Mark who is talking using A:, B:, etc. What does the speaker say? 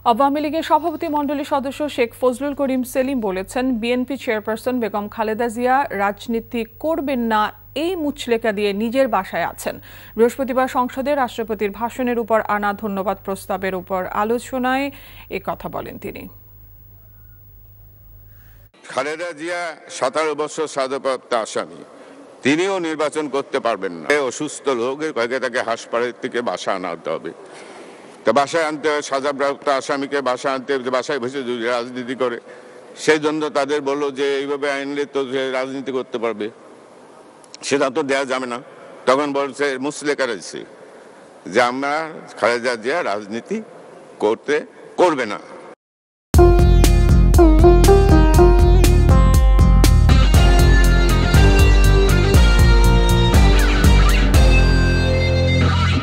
A: আওয়ামী লীগের সভাপতি মণ্ডলীর সদস্য শেখ ফজলুল করিম সেলিম বলেছেন, বিএনপি চেয়ারপারসন বেগম খালেদা জিয়া রাজনীতি করবেন না এই মুচলেকা দিয়ে নিজের বাসায় আছেন। বৃহস্পতিবার সংসদে রাষ্ট্রপতির ভাষণের উপর আনা ধন্যবাদ প্রস্তাবের উপর আলোচনায় এ কথা বলেন তিনি।
B: খালেদা জিয়া 17 বছর সাজাপ্রাপ্ত আসামি, তিনিও নির্বাচন করতে পারবেন না। অসুস্থ লোকের কয়েকে তাকে হাসপাতাল থেকে বাসা আনতে হবে, তো বাসায় আনতে হয়। সাজাপ্রাপ্ত আসামিকে বাসা আনতে বাসায় বসে যদি রাজনীতি করে, সেই জন্য তাদের বললো যে এইভাবে আইনলে তো রাজনীতি করতে পারবে, সেটা তো দেওয়া যাবে না। তখন বলছে মুসলেকা রয়েছে যে আমরা খালেদা জিয়া রাজনীতি করবে না।